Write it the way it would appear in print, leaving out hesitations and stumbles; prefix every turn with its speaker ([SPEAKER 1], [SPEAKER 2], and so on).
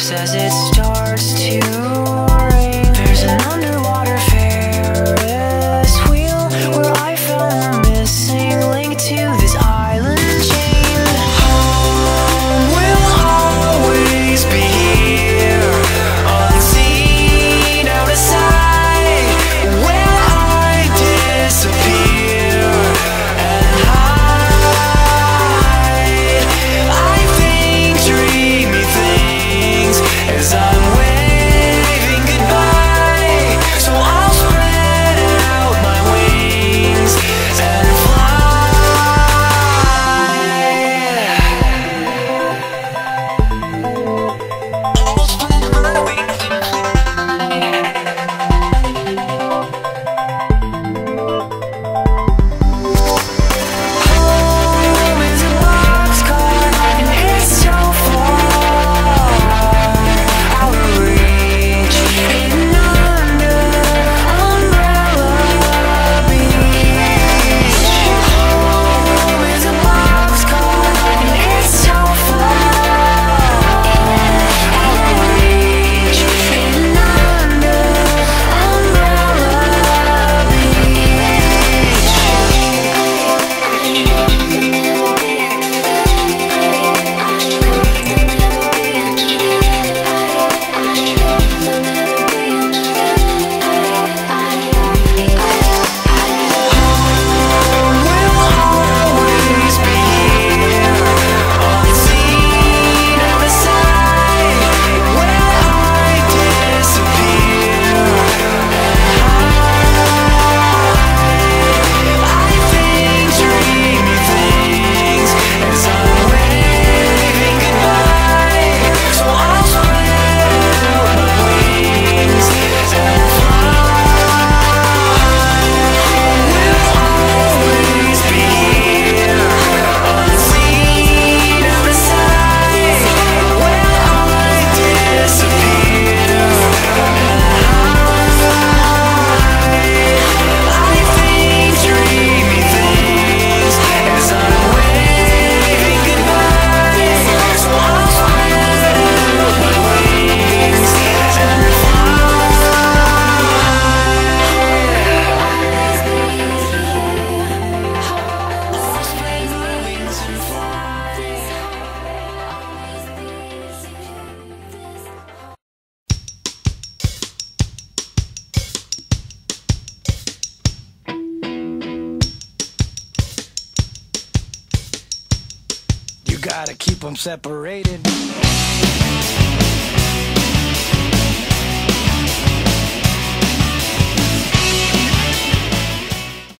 [SPEAKER 1] stops as it starts to rain. There's an underwater Ferris wheel where I found the missing link to this island chain. Home will always be here, unseen, out of sight, where I disappear and hide. I think dreamy things as I'm waving goodbye. So I'll spread out my wings and I'll spread my wings and Home is a boxcar and it's so far out of reach, hidden under umbrella beach. Home is a boxcar and it's so far out of reach, hidden under umbrella beach. Will always be here, unseen, out of sight, where I disappear and hide. I think dreamy things as I'm waving goodbye. So I'll spread out my wings and fly. Will always be here, unseen, out of sight, where I disappear and hide. I think dreamy things as I'm waving goodbye. So I'll spread out my wings and
[SPEAKER 2] You gotta keep them separated.